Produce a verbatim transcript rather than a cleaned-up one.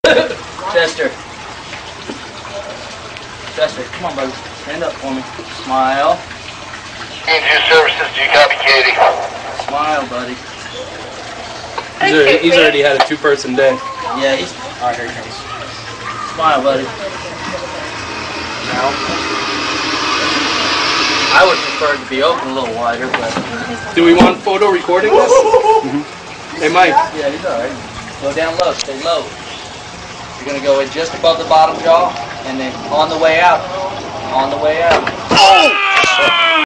Chester. Chester, come on, buddy. Stand up for me. Smile. Engineer Services, do you copy, Katie? Smile, buddy. He's already, he's already had a two-person day. Yeah, he's... Alright, here he comes. Smile, buddy. Now. I would prefer it to be open a little wider, but... Do we want photo recording this? Mm-hmm. Hey, Mike. Yeah, he's alright. Go down low. Stay low. You're going to go in just above the bottom jaw, and then on the way out. On the way out.